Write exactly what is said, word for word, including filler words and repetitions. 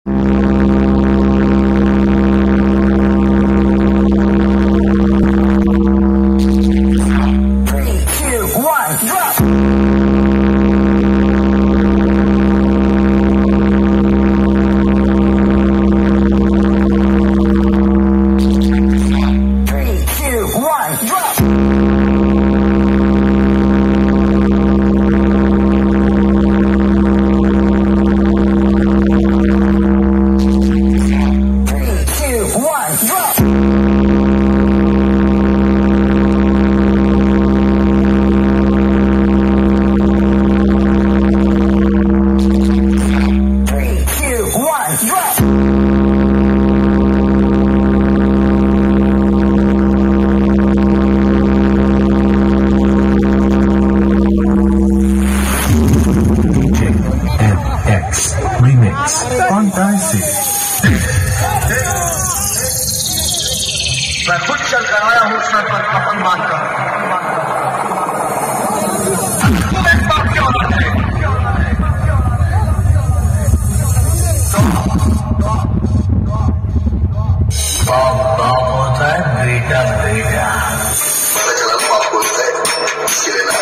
मैं खुद चल कर आया हूँ सर पर कफन मारकर। तुम एक बाप क्यों थे? बाप बाप होता है, बेटा बेटा। पता चला बाप होता है, इसके लिए